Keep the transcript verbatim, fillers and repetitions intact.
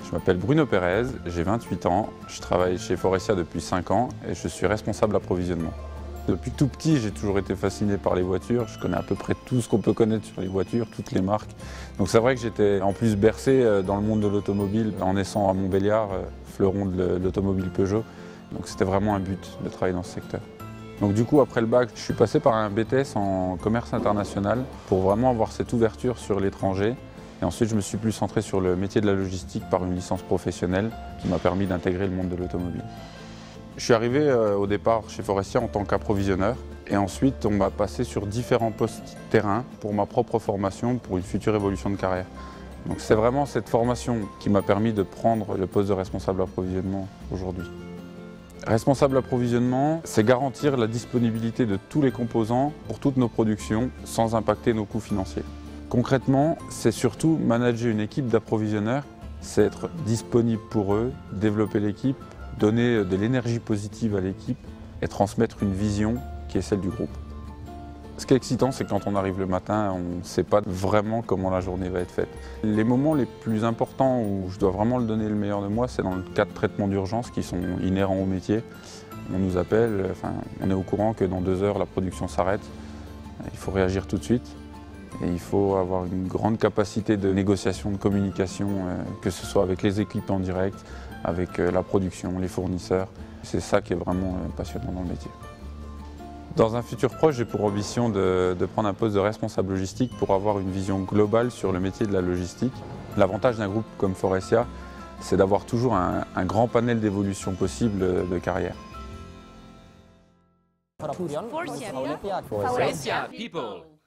Je m'appelle Bruno Pérez, j'ai vingt-huit ans, je travaille chez Forestia depuis cinq ans et je suis responsable approvisionnement. Depuis tout petit, j'ai toujours été fasciné par les voitures, je connais à peu près tout ce qu'on peut connaître sur les voitures, toutes les marques. Donc c'est vrai que j'étais en plus bercé dans le monde de l'automobile en naissant à Montbéliard, fleuron de l'automobile Peugeot. Donc c'était vraiment un but de travailler dans ce secteur. Donc du coup, après le bac, je suis passé par un B T S en commerce international pour vraiment avoir cette ouverture sur l'étranger. Et ensuite, je me suis plus centré sur le métier de la logistique par une licence professionnelle qui m'a permis d'intégrer le monde de l'automobile. Je suis arrivé euh, au départ chez Forestia en tant qu'approvisionneur et ensuite on m'a passé sur différents postes terrain pour ma propre formation, pour une future évolution de carrière. Donc c'est vraiment cette formation qui m'a permis de prendre le poste de responsable approvisionnement aujourd'hui. Responsable approvisionnement, c'est garantir la disponibilité de tous les composants pour toutes nos productions sans impacter nos coûts financiers. Concrètement, c'est surtout manager une équipe d'approvisionneurs, c'est être disponible pour eux, développer l'équipe, donner de l'énergie positive à l'équipe et transmettre une vision qui est celle du groupe. Ce qui est excitant, c'est quand on arrive le matin, on ne sait pas vraiment comment la journée va être faite. Les moments les plus importants où je dois vraiment le donner le meilleur de moi, c'est dans le cas de traitements d'urgence qui sont inhérents au métier. On nous appelle, enfin, on est au courant que dans deux heures, la production s'arrête. Il faut réagir tout de suite. Et il faut avoir une grande capacité de négociation, de communication, euh, que ce soit avec les équipes en direct, avec euh, la production, les fournisseurs. C'est ça qui est vraiment euh, passionnant dans le métier. Dans un futur proche, j'ai pour ambition de, de prendre un poste de responsable logistique pour avoir une vision globale sur le métier de la logistique. L'avantage d'un groupe comme Forestia, c'est d'avoir toujours un, un grand panel d'évolution possible de carrière. Forestia people.